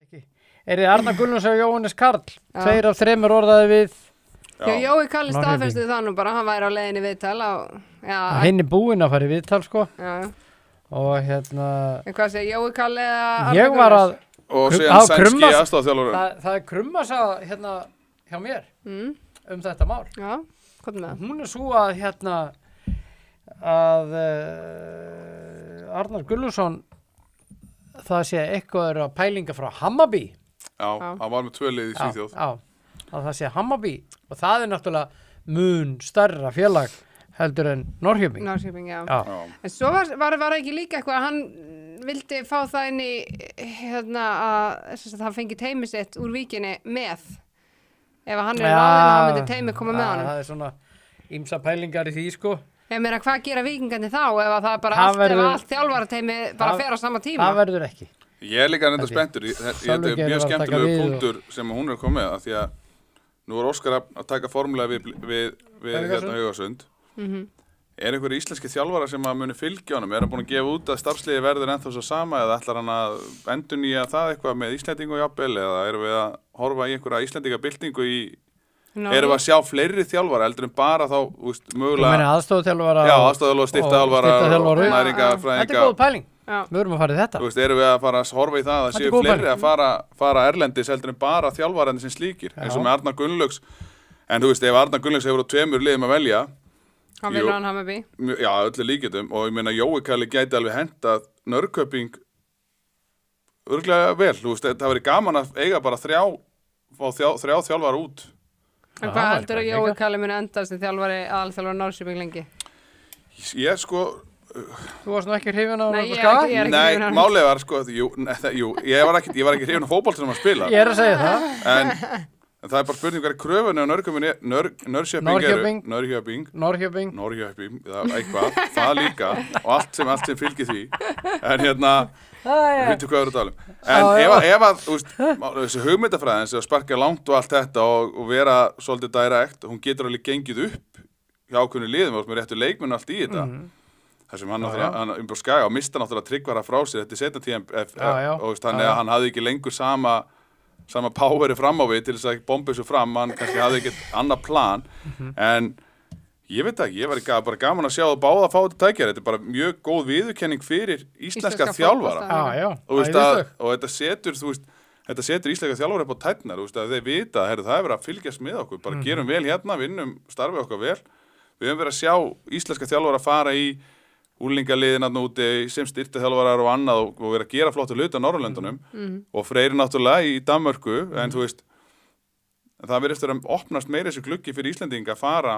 þið Arnar Gunnlaugsson og Jóhannes Karl 2 af 3 orðaði við Jói Kalli staðfesti það nú bara, hann væri á leiðinni viðtal hinn búinn að fara í viðtal sko og En hvað segir Jói Kalli eða ég var að og síðan sænski aðstoðarþjálfarinn það krummasa hjá mér þetta mál Já, hvað með það? hún svo að að Arnar Gunnlaugsson það sé eitthvað að pælinga frá Hammarby hann var með 2 lið í Svíþjóð að það sé Hammarby og það náttúrulega mun stærra félag heldur en Norrköping já. En svo var ekki líka eitthvað að hann vildi fá það inn í að hann fengi teimi sitt úr Víkinni með ef hann ráðinn hann myndi teimi koma með honum það svona ýmsa pælingar í því sko Ég meina hvað gera Víkingarnir þá ef það bara allt þjálfarateimi bara fer á sama tíma Það verður ekki Ég líka reynda spenntur þetta mjög skemmtilegu punktur sem hún komið með af því að nú Óskar að taka formulega við Haugasund einhverju íslenski þjálfara sem að muni fylgja honum hann búin að gefa út að starfsliði verður ennþá svo sama eða ætlar hann að endurnýja það eitthvað með Íslendingu jafnvel eða erum við að horfa í einhverja Íslendingabyltingu erum við að sjá fleiri þjálfara heldur en bara þá mögulega aðstoðarþjálfara styrktaþjálfara næringafræðinga Þetta góð pæling Við erum að fara í þetta erum við að fara að horfa í það að séu fleiri að fara erlendis heldur en bara þjálfararnir sem slíkir eins og með Arnar Gunnlaugs en ef Arnar Gunnlaugs hefur á 2 liðum að velja Hann vilur hann Hammarby Já, öllu líkindum og ég meina Jói Kalli gæti alveg hentað Norrköping örugglega vel það væri gaman að eiga bara 3 þjálfara út En hvað heldur að Jói Kalli muni endast sem aðalþjálfari Norrköping lengi? Ég sko Þú varst nú ekki hrifin á Nei, málið var sko ég var ekki hrifin á fótbolta sem að spila Ég að segja það En það bara spurning hvað kröfunni á Norrköping eitthvað, það líka og allt sem fylgir því en veitu hvað við erum að tala en ef að þessi hugmyndafræðin sem sparka langt og allt þetta og vera svolítið direkt hún getur alveg gengið upp hjá ákveðnu liðum og með réttu leikmenn allt í þetta þar sem hann umbúr Skaga og mista náttúrulega Tryggvara frá sér þetta seinna tíma og þannig að hann hafði ekki lengur sama poweri fram á við til þess að bomba þessu fram hann kannski hafði ekkert annað plan en ég veit ekki, ég var bara gaman að sjá það báða að fá þetta tækjari þetta bara mjög góð viðurkenning fyrir íslenska þjálfara og þetta setur íslenska þjálfara upp á tærnar að þeir vita að það er verið að fylgjast með okkur bara gerum vel vinnum starfið okkar vel við höfum verið að sjá íslenska þjálfara fara í úlingaliðin úti sem styrktaþjálfarar og annað og vera að gera flottu hluti á Norðurlöndunum og Freyr náttúrulega í Danmörku en það virðist að opnast meira þessu gluggi fyrir Íslendinga að fara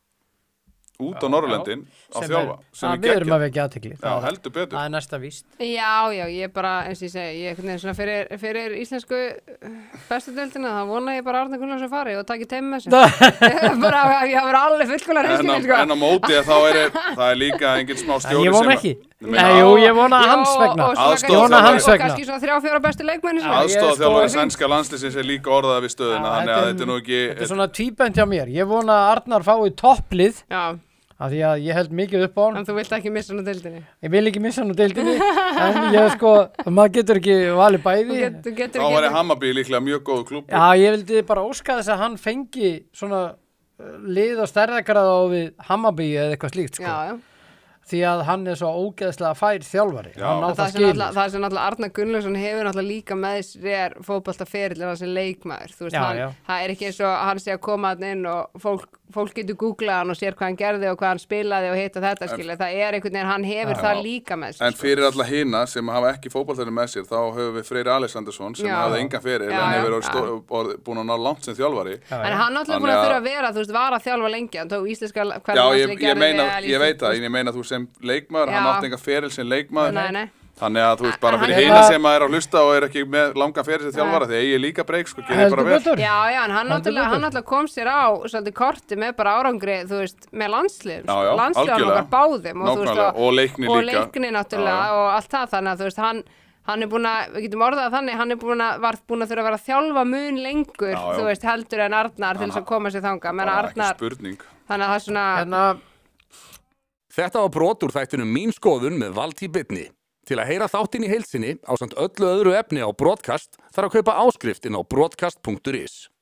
út á Norðurlöndin á þjálfa sem við erum að vekja athygli heldur betur það næsta víst Já, ég bara, eins og ég segi ég svona fyrir íslensku bestu deildina, þá vona ég bara Arnar Gunnlaugsson fari og taki teimi með þessu bara, ég hafa verið alveg fullkomlega reynskilin en á móti það er líka engin smá stjóri ég vona ekki ég vona hans vegna og kannski svona 3-4 bestu leikmenn aðstoðarþjálfari sænska landsliðsins er líka orðað við stöðuna þannig að þetta er nú ekki þetta er svona tvíbent hjá mér ég vona að Arnar fái topplið af því að ég held mikið upp á hann en þú vilt ekki missa hann á deildinni ég vil ekki missa hann á deildinni en ég maður getur ekki valið bæði þá var Hammarby líklega mjög góð klúbbur já, ég vildi bara óska þess að hann fengi svona lið og stærðagraða á við Hammarby eða eitthvað slíkt já. Því að hann er svo ógeðslega fær þjálfari það sem náttúrulega Arnar Gunnlaugsson hefur náttúrulega líka með sér fótboltaferil sem leikmaður það er ekki eins og hann sé að koma inn og fólk getur googlað hann og sér hvað hann gerði og hvað hann spilaði og hitta þetta það er einhvern veginn, hann hefur það líka með sér en fyrir alla hina sem hafa ekki fótboltaferil með sér þá höfum við Freyr Alexandersson sem hafði engan feril en hefur búin að ná langt sem þjálfari en hann náttúrulega búin að þurfa að vera var að þjálfa lengi hann tók íslenska ég veit það, ég meina þú sem leikmaður, hann átti enga feril sem leikmaður nei. Þannig að þú veist bara fyrir hina sem er að hlusta og er ekki með langa feril sem þjálfara því ég líka breyk gerir bara vel. Já, en hann náttúrulega kom sér á svolítið korti með bara árangri, þú veist, með landslið okkar báðum og leikni líka. Og leikni náttúrulega og allt það þannig að þú veist, hann er búin að, við getum orðað þannig, hann er búin að þurfa að vera að þjálfa mun lengur, þú veist, heldur en Arnar til þess að koma sér þangað. Þannig að það er svona Þetta var brot úr þættinum Mín skoðun með Valtý Bitni. Til að heyra þáttinn í heilsinni ásamt öllu öðru efni á Broadcast þarf að kaupa áskrift inn á broadcast.is.